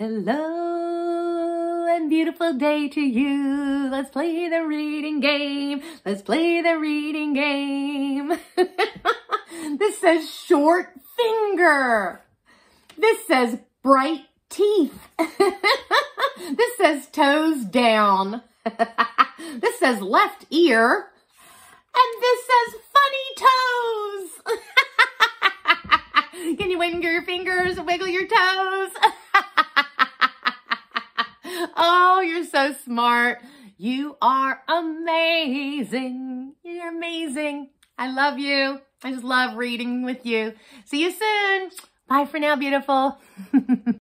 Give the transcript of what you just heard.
Hello and beautiful day to you. Let's play the reading game. Let's play the reading game. This says short finger. This says bright teeth. This says toes down. This says left ear. And this says funny toes. Can you wiggle your fingers, wiggle your toes? Oh, you're so smart. You are amazing. You're amazing. I love you. I just love reading with you. See you soon. Bye for now, beautiful.